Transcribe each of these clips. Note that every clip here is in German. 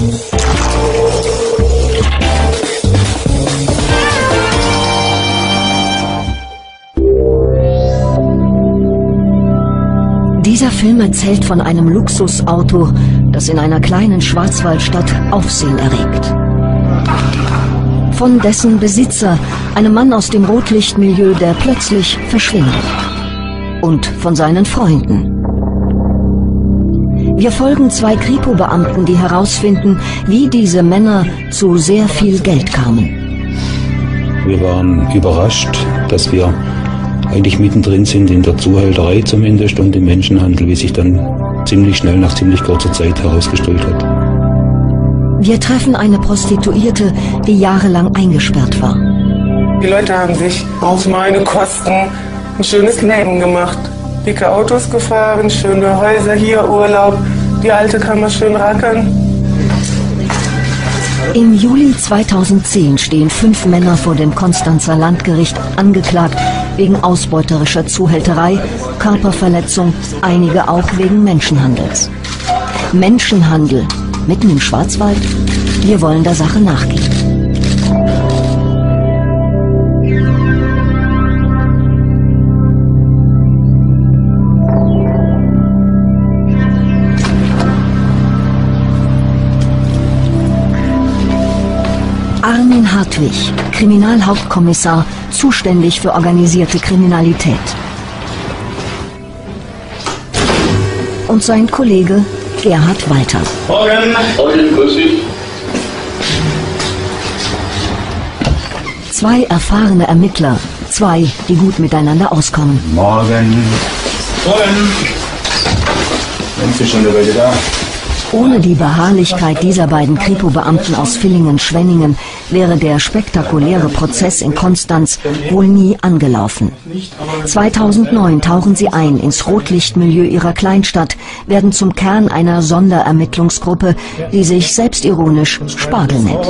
Dieser Film erzählt von einem Luxusauto, das in einer kleinen Schwarzwaldstadt Aufsehen erregt. Von dessen Besitzer, einem Mann aus dem Rotlichtmilieu, der plötzlich verschwindet. Und von seinen Freunden. Wir folgen 2 Kripo-Beamten, die herausfinden, wie diese Männer zu sehr viel Geld kamen. Wir waren überrascht, dass wir eigentlich mittendrin sind in der Zuhälterei zumindest und im Menschenhandel, wie sich dann ziemlich schnell nach ziemlich kurzer Zeit herausgestellt hat. Wir treffen eine Prostituierte, die jahrelang eingesperrt war. Die Leute haben sich auf meine Kosten ein schönes Leben gemacht. Dicke Autos gefahren, schöne Häuser hier, Urlaub. Die Alte kann man schön rackern. Im Juli 2010 stehen 5 Männer vor dem Konstanzer Landgericht angeklagt wegen ausbeuterischer Zuhälterei, Körperverletzung, einige auch wegen Menschenhandels. Menschenhandel mitten im Schwarzwald? Wir wollen der Sache nachgehen. Armin Hartwig, Kriminalhauptkommissar, zuständig für organisierte Kriminalität. Und sein Kollege Gerhard Walter. Morgen. Morgen, grüß dich. 2 erfahrene Ermittler, 2, die gut miteinander auskommen. Morgen. Morgen. Sind Sie schon eine Weile da? Ohne die Beharrlichkeit dieser beiden Kripo-Beamten aus Villingen-Schwenningen wäre der spektakuläre Prozess in Konstanz wohl nie angelaufen. 2009 tauchen sie ein ins Rotlichtmilieu ihrer Kleinstadt, werden zum Kern einer Sonderermittlungsgruppe, die sich selbstironisch Spargel nennt.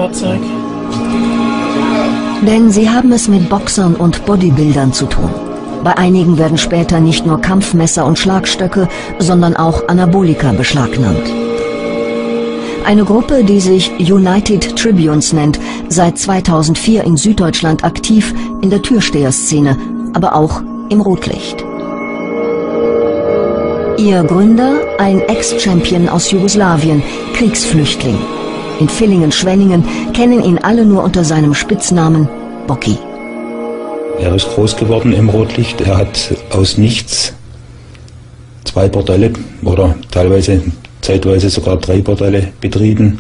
Denn sie haben es mit Boxern und Bodybuildern zu tun. Bei einigen werden später nicht nur Kampfmesser und Schlagstöcke, sondern auch Anabolika beschlagnahmt. Eine Gruppe, die sich United Tribunes nennt, seit 2004 in Süddeutschland aktiv in der Türsteherszene, aber auch im Rotlicht. Ihr Gründer, ein Ex-Champion aus Jugoslawien, Kriegsflüchtling. In Villingen-Schwenningen kennen ihn alle nur unter seinem Spitznamen Bocki. Er ist groß geworden im Rotlicht. Er hat aus nichts 2 Bordelle oder zeitweise sogar 3 Bordelle betrieben.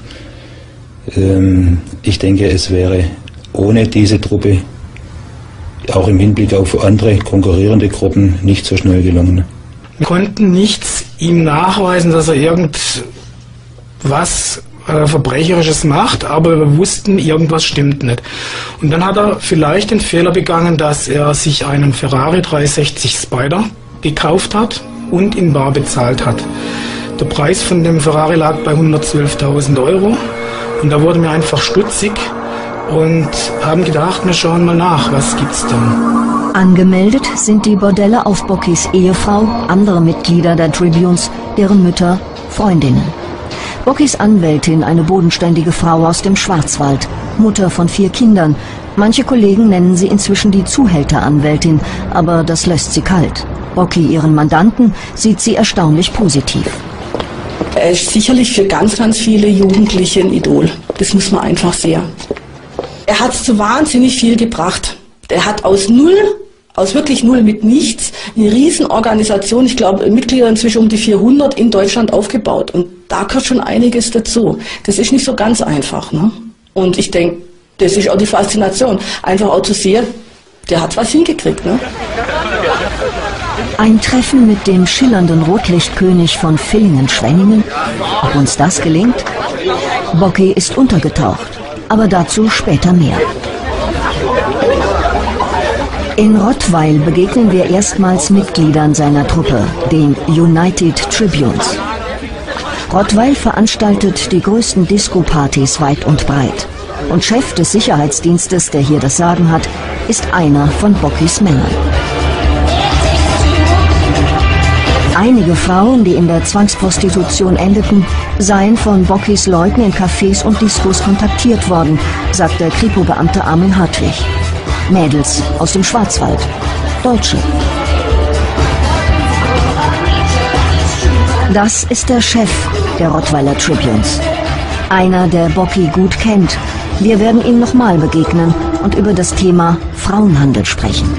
Ich denke, es wäre ohne diese Truppe, auch im Hinblick auf andere konkurrierende Gruppen, nicht so schnell gelungen. Wir konnten nichts ihm nachweisen, dass er irgendwas Verbrecherisches macht, aber wir wussten, irgendwas stimmt nicht. Und dann hat er vielleicht den Fehler begangen, dass er sich einen Ferrari 360 Spider gekauft hat und in bar bezahlt hat. Der Preis von dem Ferrari lag bei 112.000 €. Und da wurden wir einfach stutzig und haben gedacht, wir schauen mal nach, was gibt's dann. Angemeldet sind die Bordelle auf Bockis Ehefrau, andere Mitglieder der Tribunes, deren Mütter, Freundinnen. Bockis Anwältin, eine bodenständige Frau aus dem Schwarzwald, Mutter von 4 Kindern. Manche Kollegen nennen sie inzwischen die Zuhälteranwältin, aber das lässt sie kalt. Bocki, ihren Mandanten, sieht sie erstaunlich positiv. Er ist sicherlich für ganz, ganz viele Jugendliche ein Idol. Das muss man einfach sehen. Er hat zu wahnsinnig viel gebracht. Er hat aus wirklich null mit nichts, eine Riesenorganisation, ich glaube Mitglieder inzwischen um die 400 in Deutschland aufgebaut. Und da gehört schon einiges dazu. Das ist nicht so ganz einfach. Ne? Und ich denke, das ist auch die Faszination, einfach auch zu sehen, der hat was hingekriegt. Ne? Ein Treffen mit dem schillernden Rotlichtkönig von Villingen-Schwenningen. Ob uns das gelingt? Bocki ist untergetaucht, aber dazu später mehr. In Rottweil begegnen wir erstmals Mitgliedern seiner Truppe, den United Tribunes. Rottweil veranstaltet die größten Disco-Partys weit und breit. Und Chef des Sicherheitsdienstes, der hier das Sagen hat, ist einer von Bockis Männern. Einige Frauen, die in der Zwangsprostitution endeten, seien von Bockys Leuten in Cafés und Diskos kontaktiert worden, sagt der Kripo-Beamte Armin Hartwig. Mädels aus dem Schwarzwald. Deutsche. Das ist der Chef der Rottweiler Tribunes. Einer, der Bocky gut kennt. Wir werden ihm nochmal begegnen und über das Thema Frauenhandel sprechen.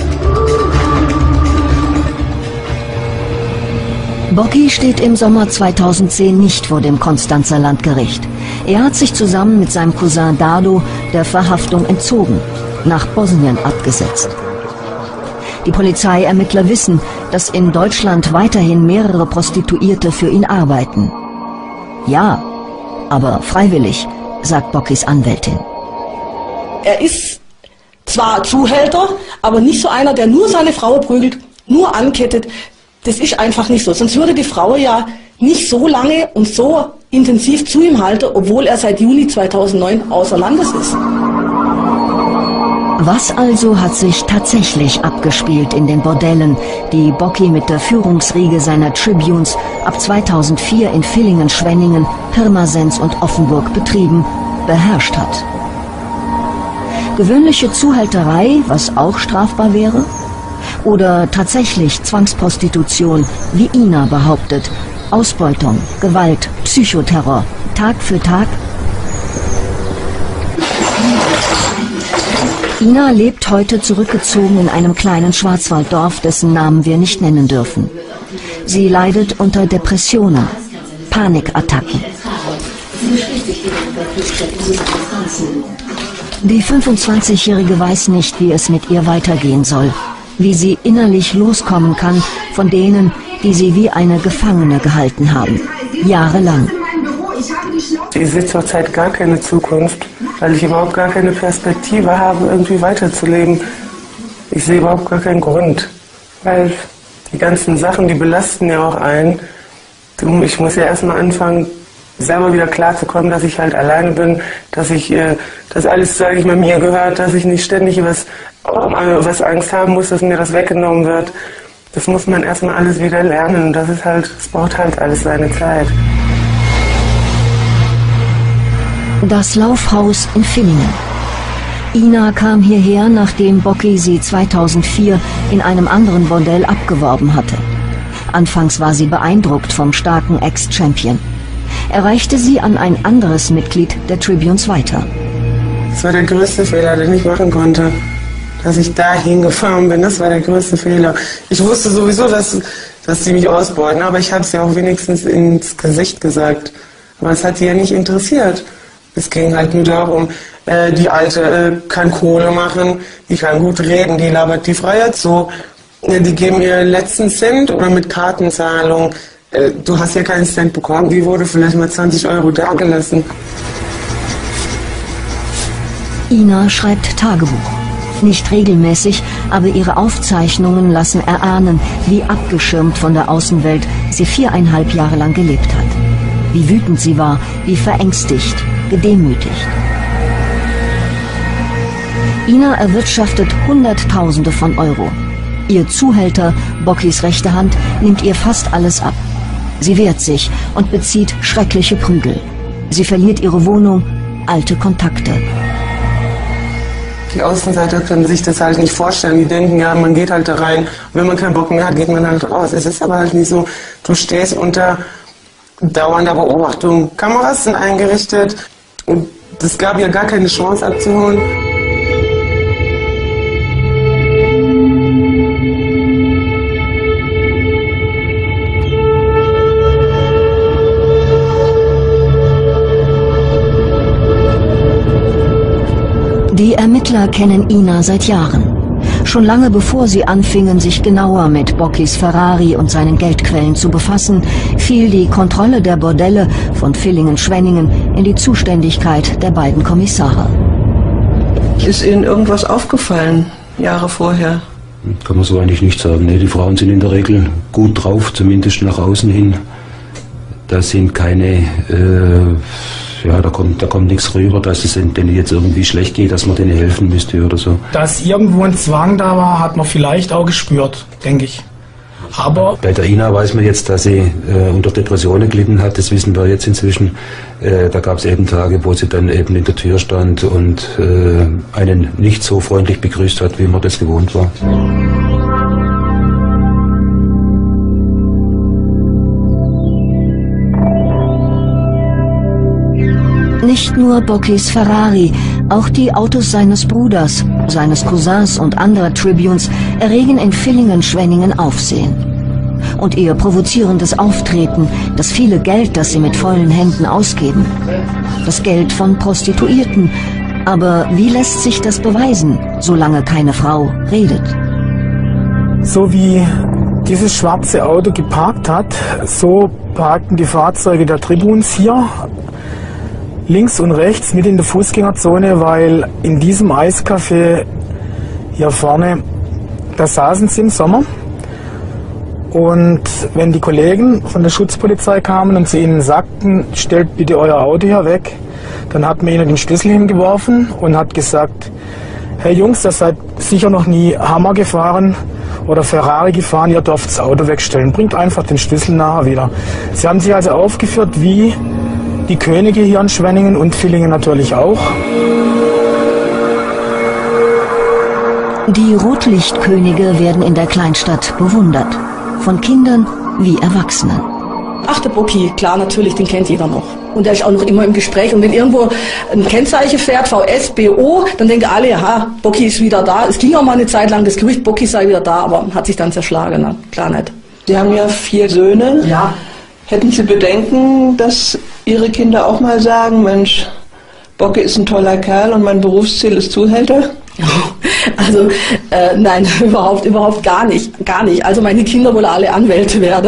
Bocky steht im Sommer 2010 nicht vor dem Konstanzer Landgericht. Er hat sich zusammen mit seinem Cousin Dado der Verhaftung entzogen, nach Bosnien abgesetzt. Die Polizeiermittler wissen, dass in Deutschland weiterhin mehrere Prostituierte für ihn arbeiten. Ja, aber freiwillig, sagt Bockys Anwältin. Er ist zwar Zuhälter, aber nicht so einer, der nur seine Frau prügelt, nur ankettet. Das ist einfach nicht so. Sonst würde die Frau ja nicht so lange und so intensiv zu ihm halten, obwohl er seit Juni 2009 außer Landes ist. Was also hat sich tatsächlich abgespielt in den Bordellen, die Bocky mit der Führungsriege seiner Tribunes ab 2004 in Villingen, Schwenningen, Pirmasens und Offenburg betrieben, beherrscht hat? Gewöhnliche Zuhälterei, was auch strafbar wäre? Oder tatsächlich Zwangsprostitution, wie Ina behauptet, Ausbeutung, Gewalt, Psychoterror, Tag für Tag? Ina lebt heute zurückgezogen in einem kleinen Schwarzwalddorf, dessen Namen wir nicht nennen dürfen. Sie leidet unter Depressionen, Panikattacken. Die 25-Jährige weiß nicht, wie es mit ihr weitergehen soll, wie sie innerlich loskommen kann von denen, die sie wie eine Gefangene gehalten haben, jahrelang. Ich sehe zurzeit gar keine Zukunft, weil ich überhaupt gar keine Perspektive habe, irgendwie weiterzuleben. Ich sehe überhaupt gar keinen Grund, weil die ganzen Sachen, die belasten ja auch einen. Ich muss ja erstmal anfangen, selber wieder klarzukommen, dass ich halt alleine bin, dass alles, sage ich mal, mir gehört, dass ich nicht ständig was Angst haben muss, dass mir das weggenommen wird. Das muss man erstmal alles wieder lernen. Das braucht halt alles seine Zeit. Das Laufhaus in Villingen. Ina kam hierher, nachdem Bocky sie 2004 in einem anderen Bordell abgeworben hatte. Anfangs war sie beeindruckt vom starken Ex-Champion. Er reichte sie an ein anderes Mitglied der Tribunes weiter. Das war der größte Fehler, den ich machen konnte. Dass ich dahin gefahren bin, das war der größte Fehler. Ich wusste sowieso, dass sie mich ausbeuten, aber ich habe es ja auch wenigstens ins Gesicht gesagt. Aber es hat sie ja nicht interessiert. Es ging halt nur darum, die Alte kann Kohle machen, die kann gut reden, die labert die Freiheit so. Die geben ihr letzten Cent oder mit Kartenzahlung. Du hast ja keinen Cent bekommen, die wurde vielleicht mal 20 € dagelassen. Ina schreibt Tagebuch. Nicht regelmäßig, aber ihre Aufzeichnungen lassen erahnen, wie abgeschirmt von der Außenwelt sie 4,5 Jahre lang gelebt hat. Wie wütend sie war, wie verängstigt, gedemütigt. Ina erwirtschaftet Hunderttausende von Euro. Ihr Zuhälter, Bockys rechte Hand, nimmt ihr fast alles ab. Sie wehrt sich und bezieht schreckliche Prügel. Sie verliert ihre Wohnung, alte Kontakte. Die Außenseiter können sich das halt nicht vorstellen. Die denken, ja, man geht halt da rein. Und wenn man keinen Bock mehr hat, geht man halt raus. Es ist aber halt nicht so. Du stehst unter dauernder Beobachtung. Kameras sind eingerichtet. Und es gab ja gar keine Chance abzuholen. Die Ermittler kennen Ina seit Jahren. Schon lange bevor sie anfingen, sich genauer mit Bockys Ferrari und seinen Geldquellen zu befassen, fiel die Kontrolle der Bordelle von Villingen-Schwenningen in die Zuständigkeit der beiden Kommissare. Ist Ihnen irgendwas aufgefallen, Jahre vorher? Kann man so eigentlich nicht sagen. Nee, die Frauen sind in der Regel gut drauf, zumindest nach außen hin. Da sind keine... da kommt nichts rüber, dass es denen jetzt irgendwie schlecht geht, dass man denen helfen müsste oder so. Dass irgendwo ein Zwang da war, hat man vielleicht auch gespürt, denke ich. Aber bei der Ina weiß man jetzt, dass sie unter Depressionen gelitten hat, das wissen wir jetzt inzwischen. Da gab es eben Tage, wo sie dann eben in der Tür stand und einen nicht so freundlich begrüßt hat, wie man das gewohnt war. Nicht nur Bockys Ferrari, auch die Autos seines Bruders, seines Cousins und anderer Tribunes erregen in Villingen-Schwenningen Aufsehen. Und ihr provozierendes Auftreten, das viele Geld, das sie mit vollen Händen ausgeben. Das Geld von Prostituierten. Aber wie lässt sich das beweisen, solange keine Frau redet? so wie dieses schwarze Auto geparkt hat, so parkten die Fahrzeuge der Tribunes hier links und rechts mit in der Fußgängerzone, weil in diesem Eiscafé hier vorne, da saßen sie im Sommer. Und wenn die Kollegen von der Schutzpolizei kamen und zu ihnen sagten, stellt bitte euer Auto hier weg, dann hat man ihnen den Schlüssel hingeworfen und hat gesagt, hey Jungs, ihr seid sicher noch nie Hammer gefahren oder Ferrari gefahren, ihr dürft das Auto wegstellen, bringt einfach den Schlüssel nachher wieder. Sie haben sich also aufgeführt wie die Könige hier in Schwenningen und Villingen natürlich auch. Die Rotlichtkönige werden in der Kleinstadt bewundert. Von Kindern wie Erwachsenen. Ach, der Bocki, klar, natürlich, den kennt jeder noch. Und der ist auch noch immer im Gespräch. Und wenn irgendwo ein Kennzeichen fährt, VS, BO, dann denken alle, ja, Bocki ist wieder da. Es ging auch mal eine Zeit lang das Gerücht, Bocki sei wieder da, aber hat sich dann zerschlagen. Na, klar nicht. Sie haben ja 4 Söhne. Ja. Hätten Sie Bedenken, dass Ihre Kinder auch mal sagen, Mensch, Bocki ist ein toller Kerl und mein Berufsziel ist Zuhälter? Also, nein, überhaupt gar nicht. Also meine Kinder wollen alle Anwälte werden.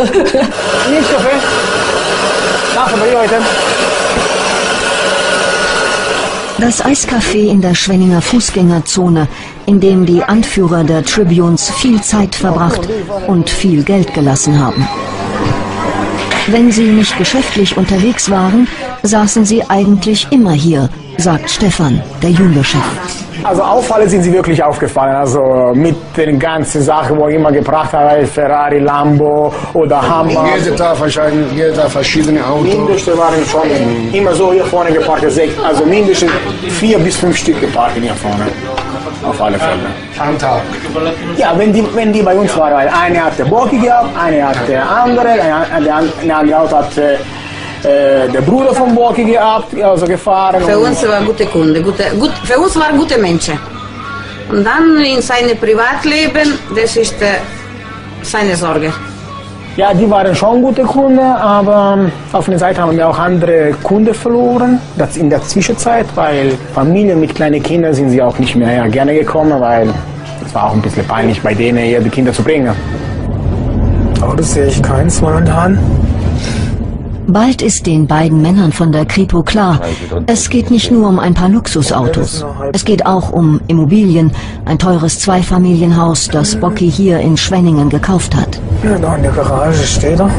Das Eiscafé in der Schwenninger Fußgängerzone, in dem die Anführer der Tribunes viel Zeit verbracht und viel Geld gelassen haben. Wenn sie nicht geschäftlich unterwegs waren, saßen sie eigentlich immer hier, sagt Stefan, der Juniorchef. Also auffallend sind sie wirklich aufgefallen, also mit den ganzen Sachen, wo immer gebracht hat, Ferrari, Lambo oder Hammer. Jeden Tag wahrscheinlich, verschiedene Autos. Mindestens waren schon immer so hier vorne geparkt, also mindestens 4 bis 5 Stück geparkt hier vorne. Auf alle Fälle. Am Tag. Ja, wenn die bei uns waren, weil eine hat der Bocki gehabt, eine hat der andere, ein anderes Auto hat der Bruder von Bocki gehabt, also gefahren. Für uns war gute Kunde, für uns waren gute Menschen. Und dann in seinem Privatleben, das ist seine Sorge. Ja, die waren schon gute Kunden, aber auf der Seite haben wir auch andere Kunden verloren. Das in der Zwischenzeit, weil Familien mit kleinen Kindern sind sie auch nicht mehr gerne gekommen, weil es war auch ein bisschen peinlich, bei denen hier die Kinder zu bringen. Aber das sehe ich keins momentan. Bald ist den beiden Männern von der Kripo klar, es geht nicht nur um ein paar Luxusautos. Es geht auch um Immobilien, ein teures Zweifamilienhaus, das Bocki hier in Schwenningen gekauft hat. Ja, da in der Garage steht er.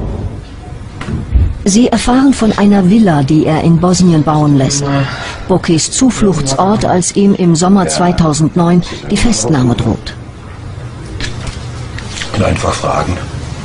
Sie erfahren von einer Villa, die er in Bosnien bauen lässt. Bockis Zufluchtsort, als ihm im Sommer 2009 die Festnahme droht. Und einfach fragen.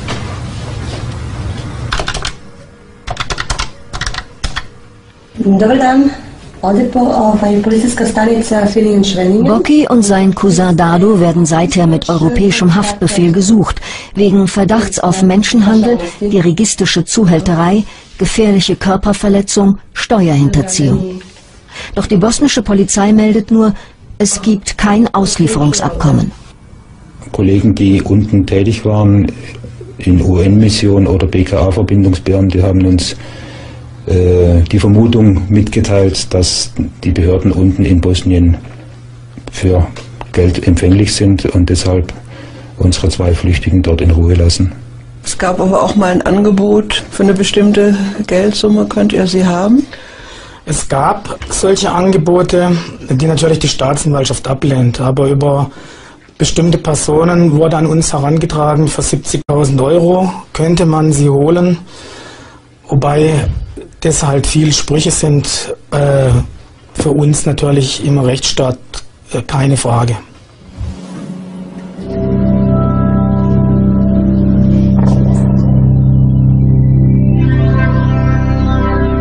Dobar dan, ovdje policijska stanica Villingen-Schwenningen. Bocki und sein Cousin Dado werden seither mit europäischem Haftbefehl gesucht, wegen Verdachts auf Menschenhandel, dirigistische Zuhälterei, gefährliche Körperverletzung, Steuerhinterziehung. Doch die bosnische Polizei meldet nur, es gibt kein Auslieferungsabkommen. Kollegen, die unten tätig waren, in UN-Missionen oder BKA-Verbindungsbeamte, haben uns die Vermutung mitgeteilt, dass die Behörden unten in Bosnien für Geld empfänglich sind und deshalb unsere 2 Flüchtigen dort in Ruhe lassen. Es gab aber auch mal ein Angebot für eine bestimmte Geldsumme, könnt ihr sie haben? Es gab solche Angebote, die natürlich die Staatsanwaltschaft ablehnt, aber über bestimmte Personen wurde an uns herangetragen, für 70.000 Euro könnte man sie holen, wobei das halt viel Sprüche sind, für uns natürlich im Rechtsstaat keine Frage.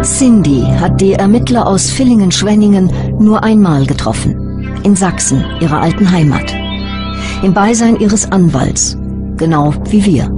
Cindy hat die Ermittler aus Villingen-Schwenningen nur einmal getroffen. In Sachsen, ihrer alten Heimat. Im Beisein ihres Anwalts. Genau wie wir.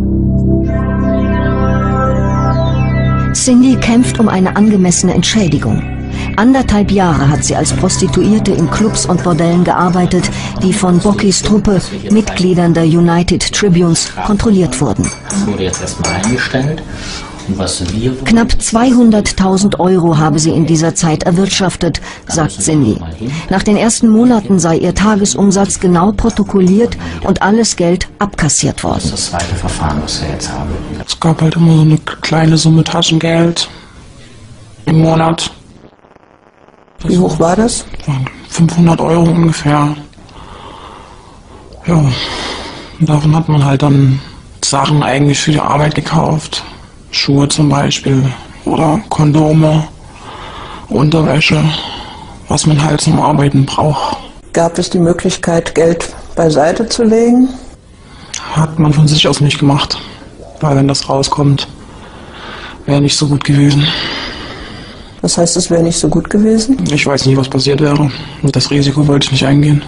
Cindy kämpft um eine angemessene Entschädigung. 1,5 Jahre hat sie als Prostituierte in Clubs und Bordellen gearbeitet, die von Bockys Truppe, Mitgliedern der United Tribunes, kontrolliert wurden. Wurde jetzt erstmal eingestellt. Und was wir Knapp 200.000 € habe sie in dieser Zeit erwirtschaftet, sagt Cindy. Nach den ersten Monaten sei ihr Tagesumsatz genau protokolliert und alles Geld abkassiert worden. Das ist das zweite Verfahren, was wir jetzt haben. Es gab halt immer so eine kleine Summe Taschengeld im Monat. Wie hoch war das? 500 € ungefähr. Ja, und davon hat man halt dann Sachen eigentlich für die Arbeit gekauft. Schuhe zum Beispiel oder Kondome, Unterwäsche, was man halt zum Arbeiten braucht. Gab es die Möglichkeit, Geld beiseite zu legen? Hat man von sich aus nicht gemacht, weil wenn das rauskommt, wäre nicht so gut gewesen. Das heißt, es wäre nicht so gut gewesen? Ich weiß nicht, was passiert wäre. Und das Risiko wollte ich nicht eingehen.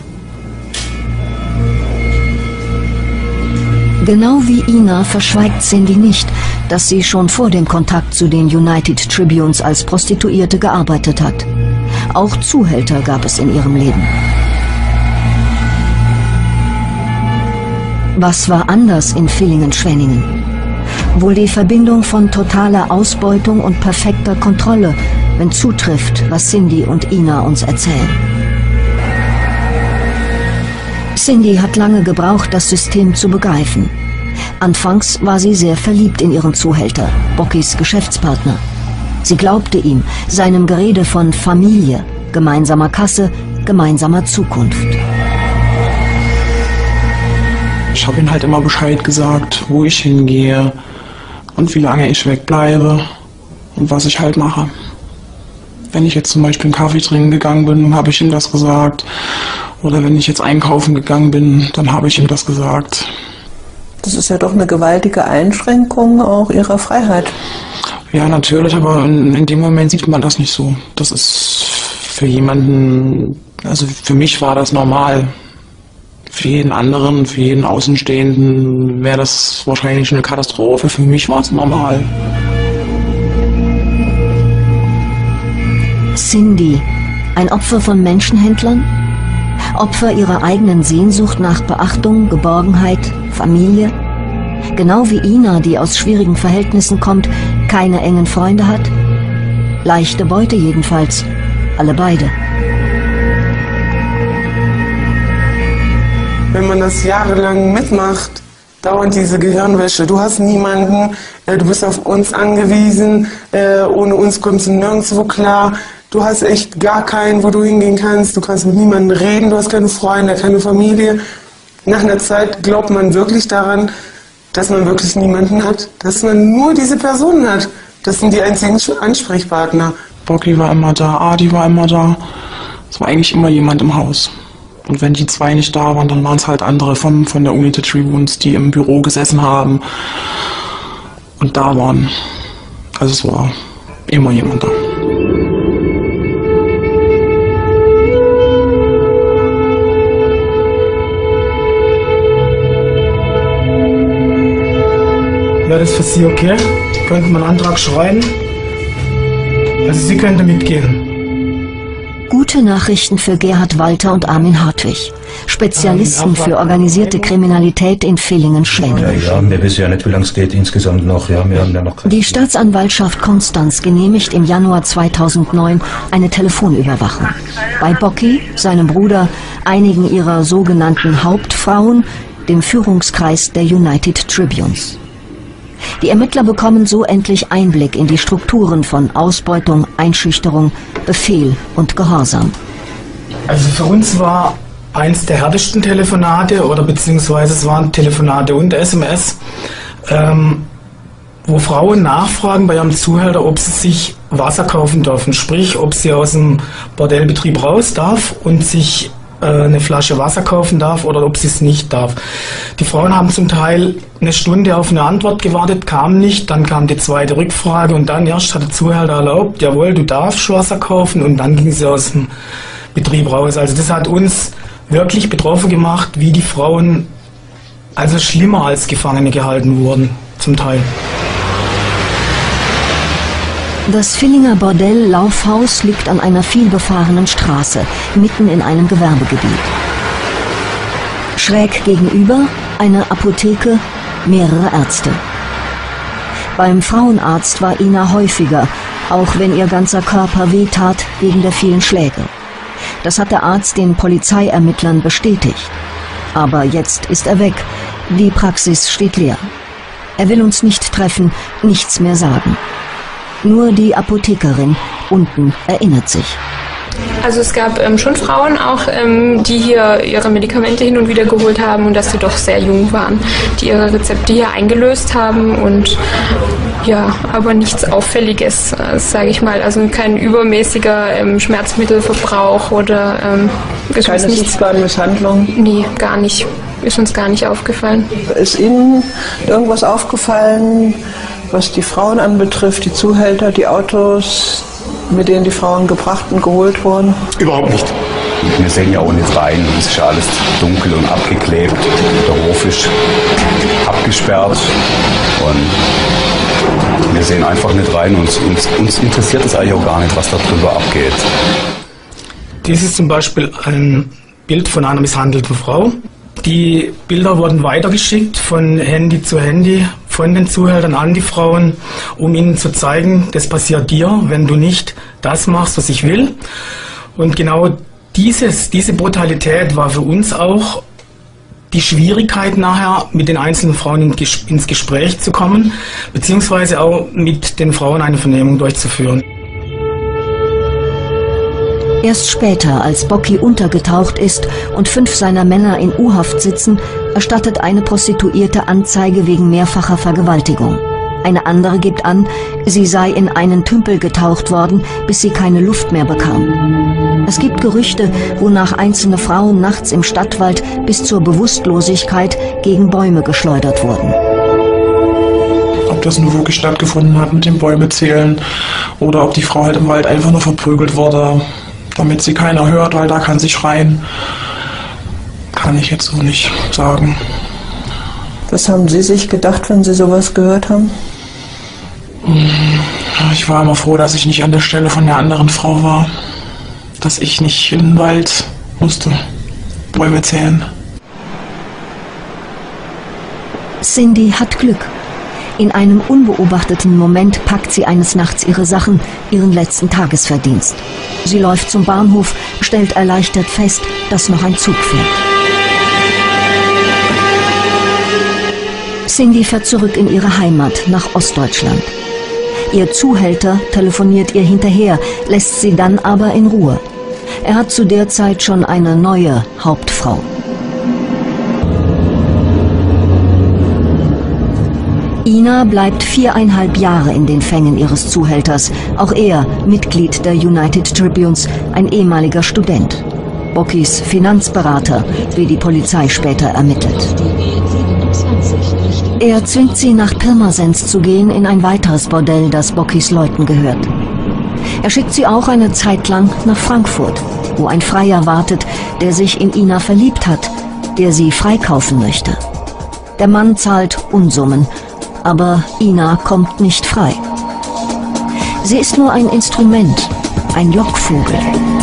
Genau wie Ina verschweigt Cindy nicht, dass sie schon vor dem Kontakt zu den United Tribunes als Prostituierte gearbeitet hat. Auch Zuhälter gab es in ihrem Leben. Was war anders in Villingen-Schwenningen? Wohl die Verbindung von totaler Ausbeutung und perfekter Kontrolle, wenn zutrifft, was Cindy und Ina uns erzählen. Cindy hat lange gebraucht, das System zu begreifen. Anfangs war sie sehr verliebt in ihren Zuhälter, Bockys Geschäftspartner. Sie glaubte ihm, seinem Gerede von Familie, gemeinsamer Kasse, gemeinsamer Zukunft. Ich habe ihm halt immer Bescheid gesagt, wo ich hingehe und wie lange ich wegbleibe und was ich halt mache. Wenn ich jetzt zum Beispiel einen Kaffee trinken gegangen bin, habe ich ihm das gesagt. Oder wenn ich jetzt einkaufen gegangen bin, dann habe ich ihm das gesagt. Das ist ja doch eine gewaltige Einschränkung auch ihrer Freiheit. Ja, natürlich, aber in dem Moment sieht man das nicht so. Das ist für jemanden, also für mich war das normal. Für jeden anderen, für jeden Außenstehenden wäre das wahrscheinlich eine Katastrophe. Für mich war es normal. Cindy, ein Opfer von Menschenhändlern? Opfer ihrer eigenen Sehnsucht nach Beachtung, Geborgenheit, Familie? Genau wie Ina, die aus schwierigen Verhältnissen kommt, keine engen Freunde hat? Leichte Beute jedenfalls, alle beide. Wenn man das jahrelang mitmacht, dauernd diese Gehirnwäsche. Du hast niemanden, du bist auf uns angewiesen, ohne uns kommst du nirgendwo klar. Du hast echt gar keinen, wo du hingehen kannst. Du kannst mit niemandem reden, du hast keine Freunde, keine Familie. Nach einer Zeit glaubt man wirklich daran, dass man wirklich niemanden hat. Dass man nur diese Personen hat. Das sind die einzigen Ansprechpartner. Bocky war immer da, Adi war immer da. Es war eigentlich immer jemand im Haus. Und wenn die zwei nicht da waren, dann waren es halt andere von der United Tribunes, die im Büro gesessen haben und da waren. Also es war immer jemand da. Wäre das für Sie okay? Könnte man einen Antrag schreiben? Also Sie könnte mitgehen. Gute Nachrichten für Gerhard Walter und Armin Hartwig, Spezialisten für organisierte Kriminalität in Villingen-Schwenningen. Ja, wir wissen ja nicht, wie lange es geht insgesamt noch. Ja, wir haben ja noch Die Staatsanwaltschaft Konstanz genehmigt im Januar 2009 eine Telefonüberwachung. Bei Bocky, seinem Bruder, einigen ihrer sogenannten Hauptfrauen, dem Führungskreis der United Tribunes. Die Ermittler bekommen so endlich Einblick in die Strukturen von Ausbeutung, Einschüchterung, Befehl und Gehorsam. Also für uns war eins der härtesten Telefonate, oder beziehungsweise es waren Telefonate und SMS, wo Frauen nachfragen bei ihrem Zuhälter, ob sie sich Wasser kaufen dürfen. Sprich, ob sie aus dem Bordellbetrieb raus darf und sich eine Flasche Wasser kaufen darf oder ob sie es nicht darf. Die Frauen haben zum Teil eine Stunde auf eine Antwort gewartet, kam nicht, dann kam die zweite Rückfrage und dann erst hat der Zuhälter erlaubt, jawohl, du darfst Wasser kaufen, und dann ging sie aus dem Betrieb raus. Also das hat uns wirklich betroffen gemacht, wie die Frauen also schlimmer als Gefangene gehalten wurden, zum Teil. Das Villinger Bordell Laufhaus liegt an einer vielbefahrenen Straße, mitten in einem Gewerbegebiet. Schräg gegenüber eine Apotheke, mehrere Ärzte. Beim Frauenarzt war Ina häufiger, auch wenn ihr ganzer Körper wehtat wegen der vielen Schläge. Das hat der Arzt den Polizeiermittlern bestätigt. Aber jetzt ist er weg, die Praxis steht leer. Er will uns nicht treffen, nichts mehr sagen. Nur die Apothekerin unten erinnert sich. Also es gab schon Frauen auch, die hier ihre Medikamente hin und wieder geholt haben und dass sie doch sehr jung waren, die ihre Rezepte hier eingelöst haben und ja, aber nichts Auffälliges, sage ich mal. Also kein übermäßiger Schmerzmittelverbrauch oder keine sichtbaren Misshandlungen? Nee, gar nicht. Ist uns gar nicht aufgefallen. Ist Ihnen irgendwas aufgefallen, was die Frauen anbetrifft, die Zuhälter, die Autos, mit denen die Frauen gebracht und geholt wurden? Überhaupt nicht. Wir sehen ja auch nicht rein, es ist ja alles dunkel und abgeklebt. Der Hof ist abgesperrt und wir sehen einfach nicht rein. Uns interessiert es eigentlich auch gar nicht, was da drüber abgeht. Dies ist zum Beispiel ein Bild von einer misshandelten Frau. Die Bilder wurden weitergeschickt von Handy zu Handy von den Zuhältern an die Frauen, um ihnen zu zeigen, das passiert dir, wenn du nicht das machst, was ich will. Und genau diese Brutalität war für uns auch die Schwierigkeit nachher, mit den einzelnen Frauen ins Gespräch zu kommen, beziehungsweise auch mit den Frauen eine Vernehmung durchzuführen. Erst später, als Bocki untergetaucht ist und 5 seiner Männer in U-Haft sitzen, erstattet eine Prostituierte Anzeige wegen mehrfacher Vergewaltigung. Eine andere gibt an, sie sei in einen Tümpel getaucht worden, bis sie keine Luft mehr bekam. Es gibt Gerüchte, wonach einzelne Frauen nachts im Stadtwald bis zur Bewusstlosigkeit gegen Bäume geschleudert wurden. Ob das nur wirklich stattgefunden hat mit dem Bäumezählen oder ob die Frau halt im Wald einfach nur verprügelt wurde, damit sie keiner hört, weil da kann sie schreien, kann ich jetzt so nicht sagen. Was haben Sie sich gedacht, wenn Sie sowas gehört haben? Ich war immer froh, dass ich nicht an der Stelle von der anderen Frau war. Dass ich nicht in den Wald musste, Bäume zählen. Cindy hat Glück. In einem unbeobachteten Moment packt sie eines Nachts ihre Sachen, ihren letzten Tagesverdienst. Sie läuft zum Bahnhof, stellt erleichtert fest, dass noch ein Zug fährt. Cindy fährt zurück in ihre Heimat, nach Ostdeutschland. Ihr Zuhälter telefoniert ihr hinterher, lässt sie dann aber in Ruhe. Er hat zu der Zeit schon eine neue Hauptfrau. Ina bleibt 4,5 Jahre in den Fängen ihres Zuhälters. Auch er Mitglied der United Tribunes, ein ehemaliger Student. Bockis Finanzberater, wie die Polizei später ermittelt. Er zwingt sie, nach Pirmasens zu gehen, in ein weiteres Bordell, das Bockis Leuten gehört. Er schickt sie auch eine Zeit lang nach Frankfurt, wo ein Freier wartet, der sich in Ina verliebt hat, der sie freikaufen möchte. Der Mann zahlt Unsummen, aber Ina kommt nicht frei. Sie ist nur ein Instrument, ein Lockvogel.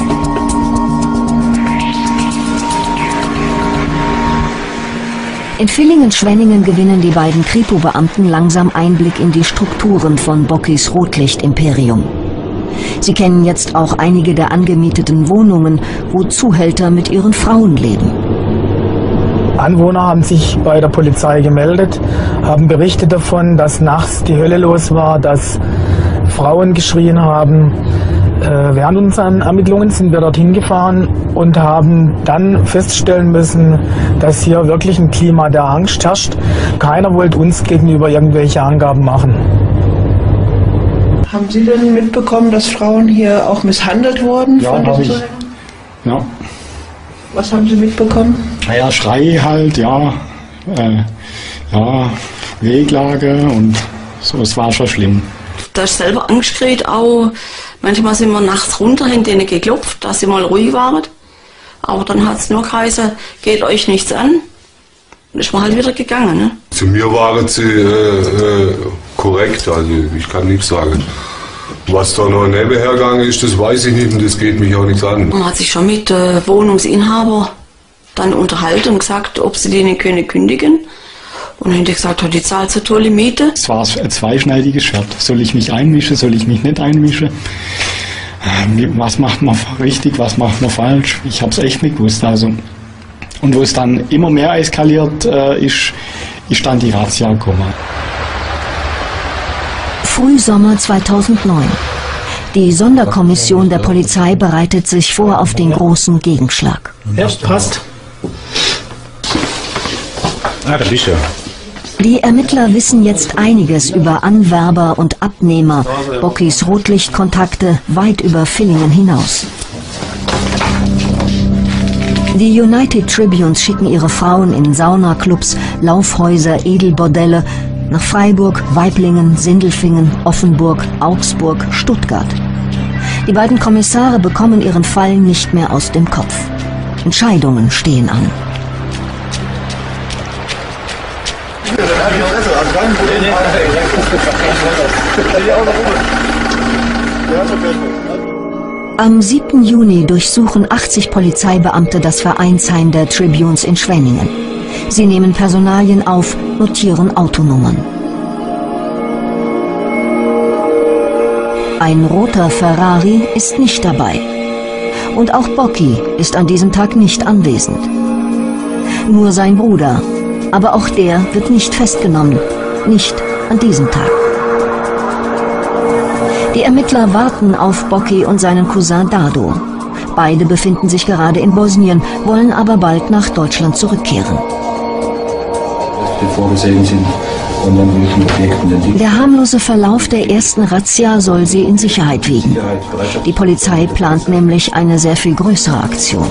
In Villingen-Schwenningen gewinnen die beiden Kripo-Beamten langsam Einblick in die Strukturen von Bockis Rotlicht-Imperium. Sie kennen jetzt auch einige der angemieteten Wohnungen, wo Zuhälter mit ihren Frauen leben. Anwohner haben sich bei der Polizei gemeldet, haben berichtet davon, dass nachts die Hölle los war, dass Frauen geschrien haben. Während unseren Ermittlungen sind wir dorthin gefahren und haben dann feststellen müssen, dass hier wirklich ein Klima der Angst herrscht. Keiner wollte uns gegenüber irgendwelche Angaben machen. Haben Sie denn mitbekommen, dass Frauen hier auch misshandelt wurden? Ja, habe ich. Ja. Was haben Sie mitbekommen? Naja, Schrei halt, ja, Wehklage und so, es war schon schlimm. Da ist selber Angst gekriegt, auch manchmal sind wir nachts runter, haben denen geklopft, dass sie mal ruhig waren. Aber dann hat es nur geheißen, geht euch nichts an. Und ist man halt wieder gegangen. Ne? Zu mir waren sie korrekt, also ich kann nichts sagen. Was da noch nebenher gegangen ist, das weiß ich nicht und das geht mich auch nichts an. Man hat sich schon mit Wohnungsinhaber dann unterhalten und gesagt, ob sie denen können kündigen. Und dann hat er gesagt, die zahlt so tolle Miete. Es war ein zweischneidiges Schwert. Soll ich mich einmischen, soll ich mich nicht einmischen? Was macht man richtig, was macht man falsch? Ich habe es echt nicht gewusst. Also. Und wo es dann immer mehr eskaliert ist dann die Razzia gekommen. Frühsommer 2009. Die Sonderkommission der Polizei bereitet sich vor auf den großen Gegenschlag. Ja, passt. Da bist du. Die Ermittler wissen jetzt einiges über Anwerber und Abnehmer, Bockys Rotlichtkontakte weit über Villingen hinaus. Die United Tribunes schicken ihre Frauen in Saunaclubs, Laufhäuser, Edelbordelle nach Freiburg, Waiblingen, Sindelfingen, Offenburg, Augsburg, Stuttgart. Die beiden Kommissare bekommen ihren Fall nicht mehr aus dem Kopf. Entscheidungen stehen an. Am 7. Juni durchsuchen 80 Polizeibeamte das Vereinsheim der Tribunes in Schwenningen. Sie nehmen Personalien auf, notieren Autonummern. Ein roter Ferrari ist nicht dabei. Und auch Bocky ist an diesem Tag nicht anwesend. Nur sein Bruder. Aber auch der wird nicht festgenommen. Nicht an diesem Tag. Die Ermittler warten auf Bocky und seinen Cousin Dado. Beide befinden sich gerade in Bosnien, wollen aber bald nach Deutschland zurückkehren. Vorgesehen sind und dann welchen Objekten. Der harmlose Verlauf der ersten Razzia soll sie in Sicherheit wiegen. Die Polizei plant nämlich eine sehr viel größere Aktion.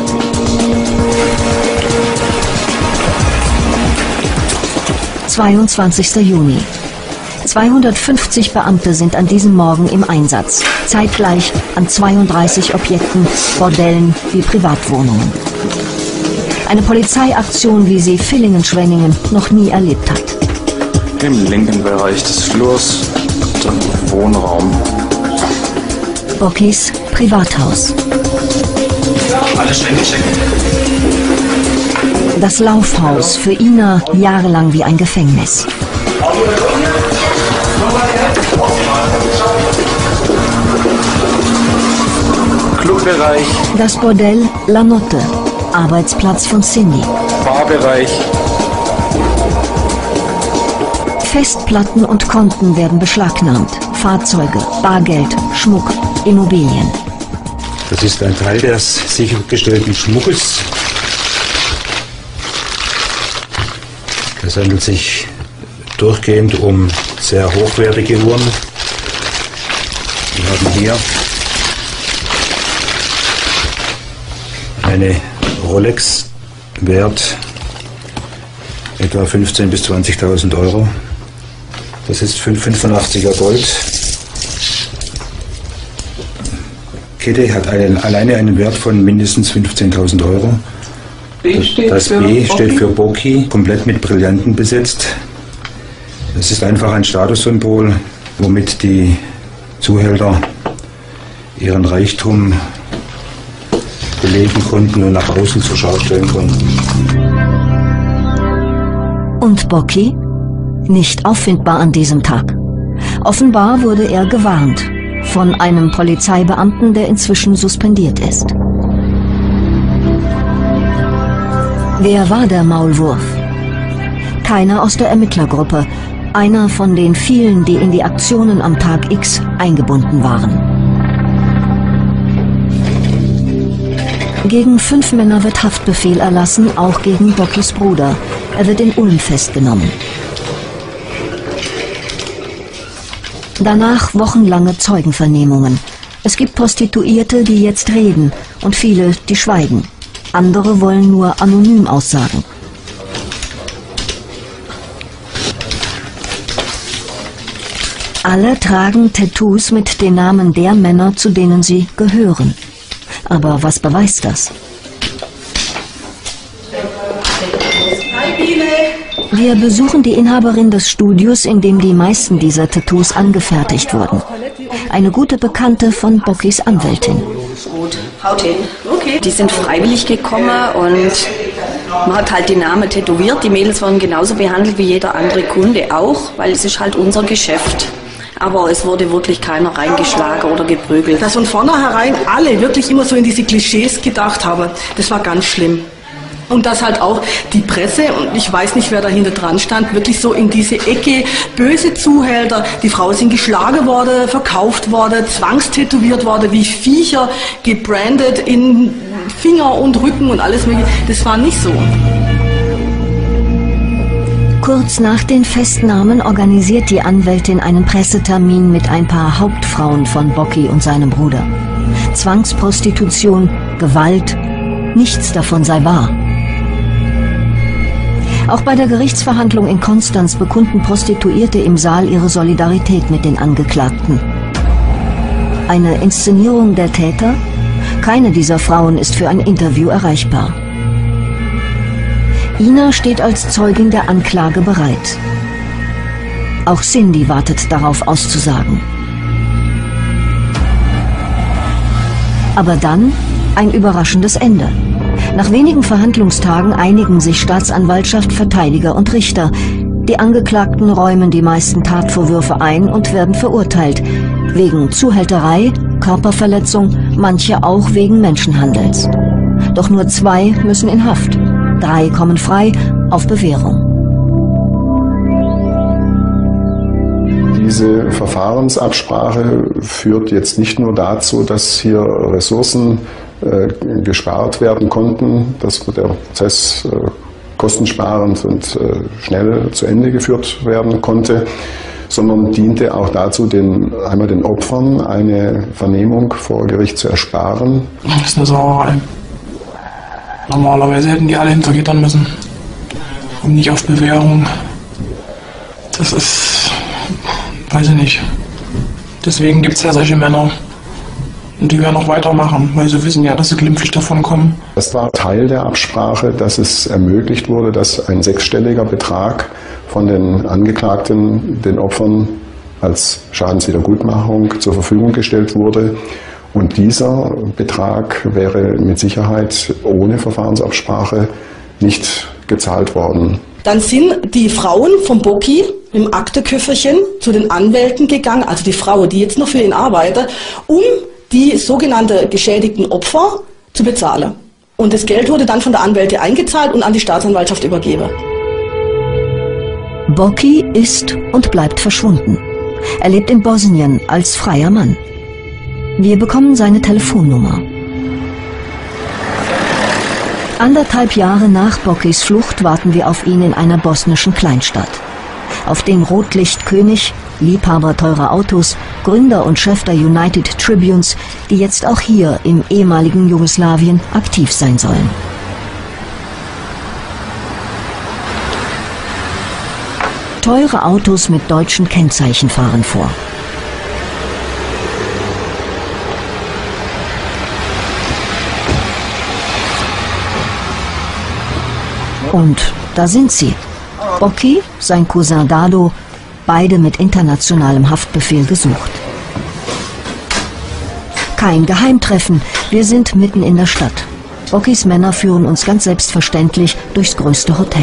»22. Juni. 250 Beamte sind an diesem Morgen im Einsatz, zeitgleich an 32 Objekten, Bordellen wie Privatwohnungen. Eine Polizeiaktion, wie sie Villingen-Schwenningen noch nie erlebt hat. Im linken Bereich des Flurs, der Wohnraum. Bockys Privathaus. Alle ständig checken. Das Laufhaus, für Ina jahrelang wie ein Gefängnis. Clubbereich. Das Bordell La Notte, Arbeitsplatz von Cindy. Barbereich. Festplatten und Konten werden beschlagnahmt. Fahrzeuge, Bargeld, Schmuck, Immobilien. Das ist ein Teil des sichergestellten Schmuckes. Es handelt sich durchgehend um sehr hochwertige Uhren. Wir haben hier eine Rolex, Wert etwa 15.000 bis 20.000 Euro. Das ist 85er Gold. Kette hat alleine einen Wert von mindestens 15.000 Euro. Das B steht für Bocky, komplett mit Brillanten besetzt. Das ist einfach ein Statussymbol, womit die Zuhälter ihren Reichtum belegen konnten und nach außen zur Schau stellen konnten. Und Bocky? Nicht auffindbar an diesem Tag. Offenbar wurde er gewarnt von einem Polizeibeamten, der inzwischen suspendiert ist. Wer war der Maulwurf? Keiner aus der Ermittlergruppe, einer von den vielen, die in die Aktionen am Tag X eingebunden waren. Gegen 5 Männer wird Haftbefehl erlassen, auch gegen Bockys Bruder. Er wird in Ulm festgenommen. Danach wochenlange Zeugenvernehmungen. Es gibt Prostituierte, die jetzt reden und viele, die schweigen. Andere wollen nur anonym aussagen. Alle tragen Tattoos mit den Namen der Männer, zu denen sie gehören. Aber was beweist das? Wir besuchen die Inhaberin des Studios, in dem die meisten dieser Tattoos angefertigt wurden. Eine gute Bekannte von Bockys Anwältin. Haut hin. Okay. Die sind freiwillig gekommen und man hat halt die Namen tätowiert. Die Mädels wurden genauso behandelt wie jeder andere Kunde auch, weil es ist halt unser Geschäft. Aber es wurde wirklich keiner reingeschlagen oder geprügelt. Dass von vornherein alle wirklich immer so in diese Klischees gedacht haben, das war ganz schlimm. Und dass halt auch die Presse, und ich weiß nicht, wer dahinter dran stand, wirklich so in diese Ecke, böse Zuhälter, die Frauen sind geschlagen worden, verkauft worden, zwangstätowiert worden, wie Viecher, gebrandet in Finger und Rücken und alles mögliche. Das war nicht so. Kurz nach den Festnahmen organisiert die Anwältin einen Pressetermin mit ein paar Hauptfrauen von Bocky und seinem Bruder. Zwangsprostitution, Gewalt, nichts davon sei wahr. Auch bei der Gerichtsverhandlung in Konstanz bekunden Prostituierte im Saal ihre Solidarität mit den Angeklagten. Eine Inszenierung der Täter? Keine dieser Frauen ist für ein Interview erreichbar. Ina steht als Zeugin der Anklage bereit. Auch Cindy wartet darauf auszusagen. Aber dann ein überraschendes Ende. Nach wenigen Verhandlungstagen einigen sich Staatsanwaltschaft, Verteidiger und Richter. Die Angeklagten räumen die meisten Tatvorwürfe ein und werden verurteilt. Wegen Zuhälterei, Körperverletzung, manche auch wegen Menschenhandels. Doch nur 2 müssen in Haft. 3 kommen frei auf Bewährung. Diese Verfahrensabsprache führt jetzt nicht nur dazu, dass hier Ressourcen gespart werden konnten, dass der Prozess kostensparend und schnell zu Ende geführt werden konnte, sondern diente auch dazu, einmal den Opfern eine Vernehmung vor Gericht zu ersparen. Das ist eine Sauerei. Normalerweise hätten die alle hinter Gittern müssen und nicht auf Bewährung. Das ist, weiß ich nicht. Deswegen gibt es ja solche Männer. Und die werden auch weitermachen, weil sie wissen ja, dass sie glimpflich davon kommen. Das war Teil der Absprache, dass es ermöglicht wurde, dass ein 6-stelliger Betrag von den Angeklagten den Opfern als Schadenswiedergutmachung zur Verfügung gestellt wurde. Und dieser Betrag wäre mit Sicherheit ohne Verfahrensabsprache nicht gezahlt worden. Dann sind die Frauen vom Bocky im Akteköfferchen zu den Anwälten gegangen, also die Frau, die jetzt noch für ihn arbeitet, um die sogenannten geschädigten Opfer zu bezahlen. Und das Geld wurde dann von der Anwälte eingezahlt und an die Staatsanwaltschaft übergeben. Bocky ist und bleibt verschwunden. Er lebt in Bosnien als freier Mann. Wir bekommen seine Telefonnummer. 1,5 Jahre nach Bockys Flucht warten wir auf ihn in einer bosnischen Kleinstadt. Auf den Rotlichtkönig, Liebhaber teurer Autos, Gründer und Chef der United Tribunes, die jetzt auch hier im ehemaligen Jugoslawien aktiv sein sollen. Teure Autos mit deutschen Kennzeichen fahren vor. Und da sind sie. Bocky, sein Cousin Dado, beide mit internationalem Haftbefehl gesucht. Kein Geheimtreffen, wir sind mitten in der Stadt. Bockys Männer führen uns ganz selbstverständlich durchs größte Hotel.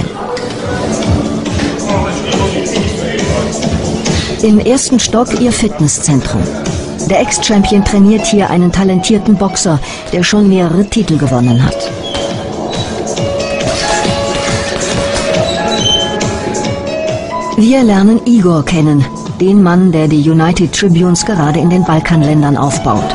Im 1. Stock ihr Fitnesszentrum. Der Ex-Champion trainiert hier einen talentierten Boxer, der schon mehrere Titel gewonnen hat. Wir lernen Igor kennen, den Mann, der die United Tribunes gerade in den Balkanländern aufbaut.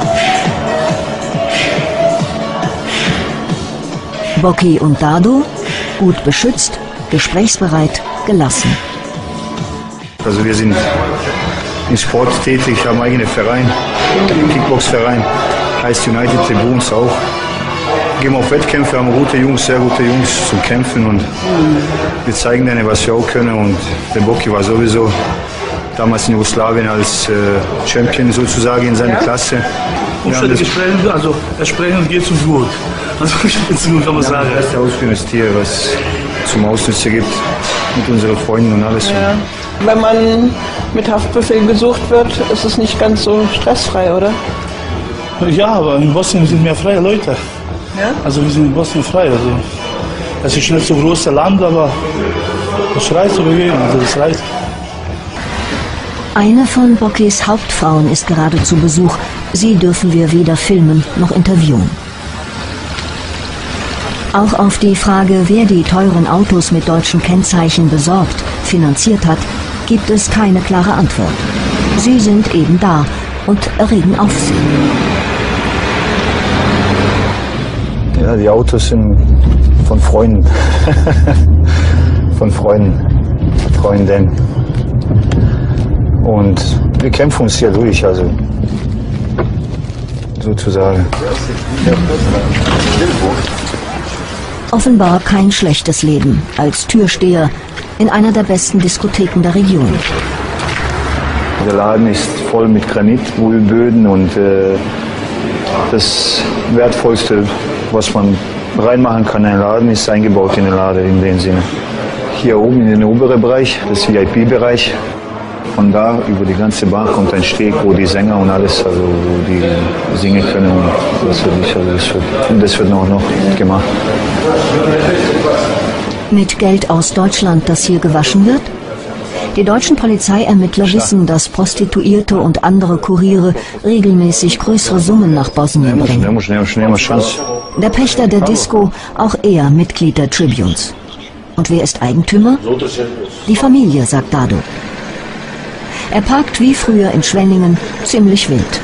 Bocky und Dado, gut beschützt, gesprächsbereit, gelassen. Also wir sind im Sport tätig, haben einen eigenen Verein, einen Kickbox-Verein, heißt United Tribunes auch. gehen wir auf Wettkämpfe, haben gute Jungs, sehr gute Jungs zum Kämpfen und wir zeigen denen, was wir auch können. Und der Boki war sowieso damals in Jugoslawien als Champion sozusagen in seiner Klasse. Also das Sprechen geht zu gut. Also so kann man sagen. Das ist ein Ausbildungstier, was zum Ausnütze gibt mit unseren Freunden und alles. Ja. Wenn man mit Haftbefehl gesucht wird, ist es nicht ganz so stressfrei, oder? Ja, aber in Bosnien sind wir freie Leute. Ja? Also wir sind in Bosnien frei. Also das ist nicht so ein großes Land, aber es reicht zu bewegen. Also das reicht. Eine von Bockis Hauptfrauen ist gerade zu Besuch. Sie dürfen wir weder filmen noch interviewen. Auch auf die Frage, wer die teuren Autos mit deutschen Kennzeichen besorgt, finanziert hat, gibt es keine klare Antwort. Sie sind eben da und erregen Aufsehen. Ja, die Autos sind von Freunden. Von Freundinnen. Und wir kämpfen uns hier durch, also sozusagen. Offenbar kein schlechtes Leben als Türsteher in einer der besten Diskotheken der Region. Der Laden ist voll mit Granitböden und das Wertvollste, was man reinmachen kann in den Laden, ist eingebaut in den Laden in dem Sinne. Hier oben in den oberen Bereich, das VIP-Bereich. Von da über die ganze Bar kommt ein Steg, wo die Sänger und alles, also wo die singen können und das wird noch gemacht. Mit Geld aus Deutschland, das hier gewaschen wird? Die deutschen Polizeiermittler wissen, dass Prostituierte und andere Kuriere regelmäßig größere Summen nach Bosnien bringen. Der Pächter der Disco, auch er Mitglied der Tribunes. Und wer ist Eigentümer? Die Familie, sagt Dado. Er parkt wie früher in Schwenningen ziemlich wild.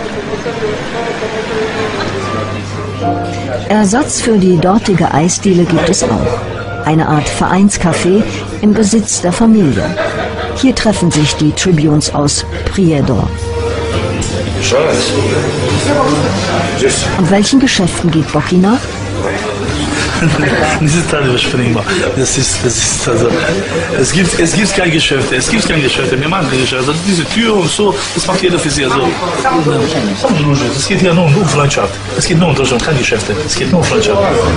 Ersatz für die dortige Eisdiele gibt es auch. Eine Art Vereinscafé im Besitz der Familie. Hier treffen sich die Tribunes aus Prijedor. Und welchen Geschäften geht Boki nach? Das ist halt überspringbar. Das ist also, es gibt keine Geschäfte, wir machen keine Geschäfte. Also diese Tür und so, das macht jeder für sich. Also, es geht ja nur um Freundschaft. Es geht nur um Deutschland, keine Geschäfte. Es geht nur um Freundschaft.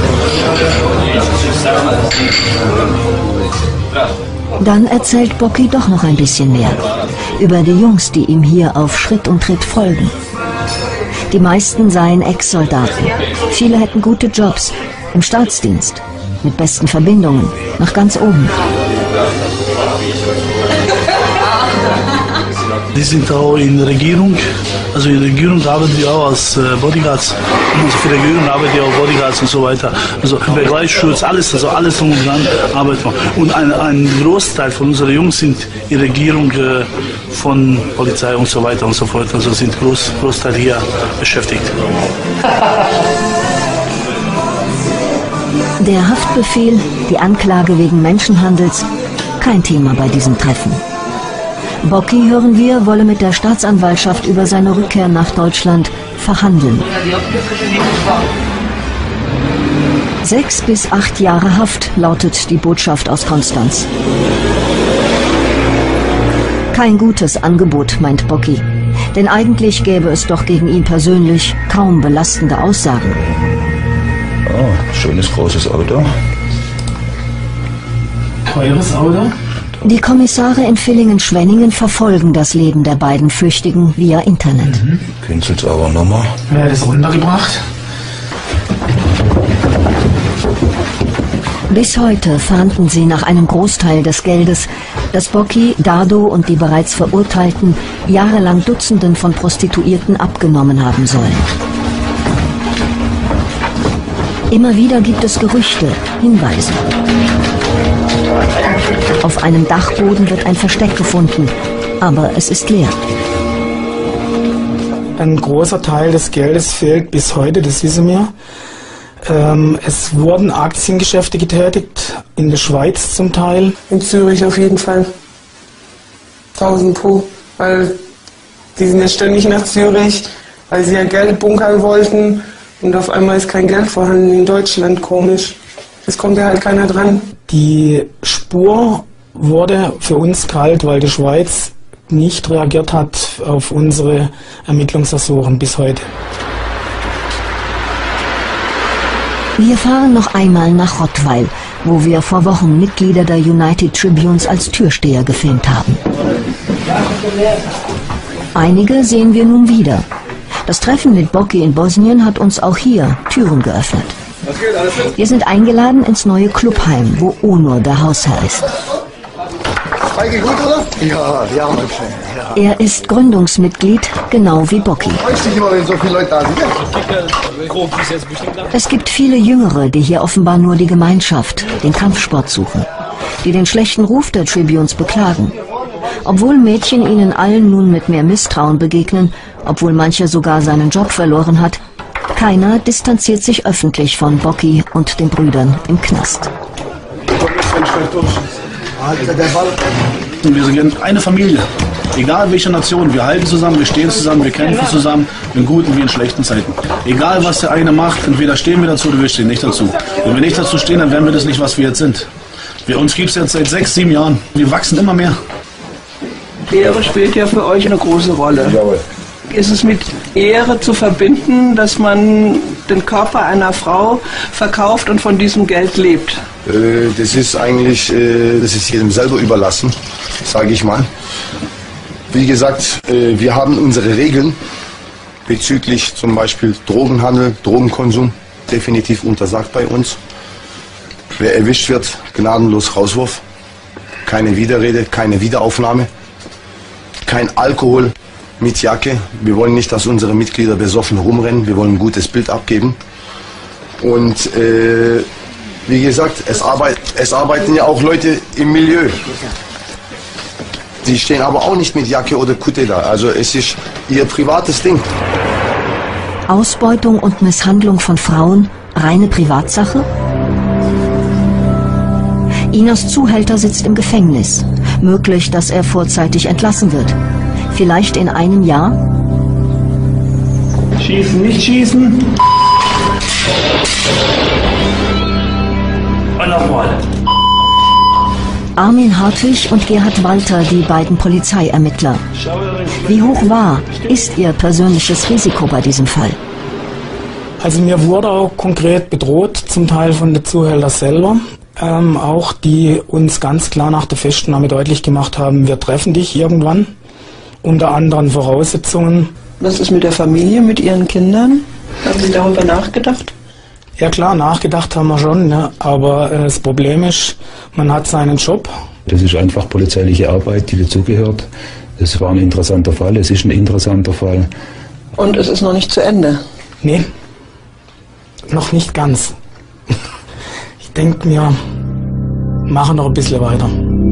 Dann erzählt Boki doch noch ein bisschen mehr über die Jungs, die ihm hier auf Schritt und Tritt folgen. Die meisten seien Ex-Soldaten. Viele hätten gute Jobs im Staatsdienst, mit besten Verbindungen, nach ganz oben. Die sind auch in der Regierung, also in der Regierung arbeiten die auch als Bodyguards. Also für die Regierung arbeiten die auch Bodyguards und so weiter. Also Begleitschutz, alles drum und dran arbeiten wir. Und ein Großteil von unseren Jungs sind in der Regierung von Polizei und so weiter und so fort. Also sind Großteil hier beschäftigt. Der Haftbefehl, die Anklage wegen Menschenhandels, kein Thema bei diesem Treffen. Boki, hören wir, wolle mit der Staatsanwaltschaft über seine Rückkehr nach Deutschland verhandeln. 6 bis 8 Jahre Haft lautet die Botschaft aus Konstanz. Kein gutes Angebot, meint Boki. Denn eigentlich gäbe es doch gegen ihn persönlich kaum belastende Aussagen. Oh, schönes großes Auto. Teures Auto? Die Kommissare in Villingen-Schwenningen verfolgen das Leben der beiden Flüchtigen via Internet. Kinzelsauer Nummer. Wer hat es runtergebracht? Bis heute fahnden sie nach einem Großteil des Geldes, das Boki, Dado und die bereits Verurteilten jahrelang Dutzenden von Prostituierten abgenommen haben sollen. Immer wieder gibt es Gerüchte, Hinweise. Auf einem Dachboden wird ein Versteck gefunden, aber es ist leer. Ein großer Teil des Geldes fehlt bis heute, das wissen wir. Es wurden Aktiengeschäfte getätigt, in der Schweiz zum Teil. In Zürich auf jeden Fall. 1000 pro, weil die sind ja ständig nach Zürich, weil sie ja Geld bunkern wollten Und auf einmal ist kein Geld vorhanden in Deutschland, komisch. Es kommt ja halt keiner dran. Die Spur wurde für uns kalt, weil die Schweiz nicht reagiert hat auf unsere Ermittlungsersuchen bis heute. Wir fahren noch einmal nach Rottweil, wo wir vor Wochen Mitglieder der United Tribunes als Türsteher gefilmt haben. Einige sehen wir nun wieder. Das Treffen mit Boki in Bosnien hat uns auch hier Türen geöffnet. Wir sind eingeladen ins neue Clubheim, wo Onur der Hausherr ist. Feige gut, oder? Ja, ja, mein Schön. Ja. Er ist Gründungsmitglied, genau wie Boki. Freust dich immer, wenn so viele Leute da sind. Es gibt viele Jüngere, die hier offenbar nur die Gemeinschaft, den Kampfsport suchen, die den schlechten Ruf der Tribunes beklagen. Obwohl Mädchen ihnen allen nun mit mehr Misstrauen begegnen, obwohl mancher sogar seinen Job verloren hat, keiner distanziert sich öffentlich von Boki und den Brüdern im Knast. Wir sind eine Familie, egal welche Nation. Wir halten zusammen, wir stehen zusammen, wir kämpfen zusammen, in guten wie in schlechten Zeiten. Egal was der eine macht, entweder stehen wir dazu oder wir stehen nicht dazu. Wenn wir nicht dazu stehen, dann wären wir das nicht, was wir jetzt sind. Uns gibt es jetzt seit 6, 7 Jahren. Wir wachsen immer mehr. Ehre spielt ja für euch eine große Rolle. Jawohl. Ist es mit Ehre zu verbinden, dass man den Körper einer Frau verkauft und von diesem Geld lebt? Das ist eigentlich, das ist jedem selber überlassen, sage ich mal. Wie gesagt, wir haben unsere Regeln bezüglich zum Beispiel Drogenhandel, Drogenkonsum, definitiv untersagt bei uns. Wer erwischt wird, gnadenlos Rauswurf, keine Widerrede, keine Wiederaufnahme, kein Alkohol mit Jacke. Wir wollen nicht, dass unsere Mitglieder besoffen rumrennen, wir wollen ein gutes Bild abgeben. Und wie gesagt, es arbeiten ja auch Leute im Milieu. Die stehen aber auch nicht mit Jacke oder Kutte da. Also es ist ihr privates Ding. Ausbeutung und Misshandlung von Frauen, reine Privatsache? Inas Zuhälter sitzt im Gefängnis. Möglich, dass er vorzeitig entlassen wird. Vielleicht in einem Jahr? Schießen, nicht schießen. Und nochmal. Armin Hartwig und Gerhard Walter, die beiden Polizeiermittler. Wie hoch war, ist ihr persönliches Risiko bei diesem Fall? Also mir wurde auch konkret bedroht, zum Teil von den Zuhältern selber. Auch die uns ganz klar nach der Festnahme deutlich gemacht haben, wir treffen dich irgendwann, unter anderen Voraussetzungen. Was ist mit der Familie, mit ihren Kindern? Haben Sie darüber nachgedacht? Ja klar, nachgedacht haben wir schon, ne? Aber das Problem ist, man hat seinen Job. Das ist einfach polizeiliche Arbeit, die dazugehört. Das war ein interessanter Fall, es ist ein interessanter Fall. Und es ist noch nicht zu Ende? Nee, noch nicht ganz. Ich denke, wir machen noch ein bisschen weiter.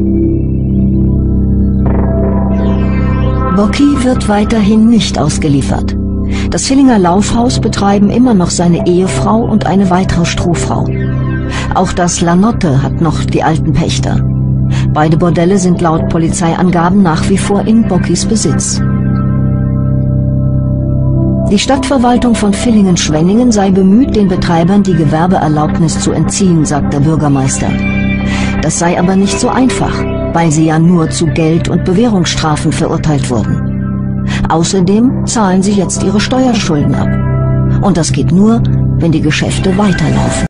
Boki wird weiterhin nicht ausgeliefert. Das Villinger Laufhaus betreiben immer noch seine Ehefrau und eine weitere Strohfrau. Auch das La Notte hat noch die alten Pächter. Beide Bordelle sind laut Polizeiangaben nach wie vor in Bokis Besitz. Die Stadtverwaltung von Villingen-Schwenningen sei bemüht, den Betreibern die Gewerbeerlaubnis zu entziehen, sagt der Bürgermeister. Das sei aber nicht so einfach, weil sie ja nur zu Geld- und Bewährungsstrafen verurteilt wurden. Außerdem zahlen sie jetzt ihre Steuerschulden ab. Und das geht nur, wenn die Geschäfte weiterlaufen.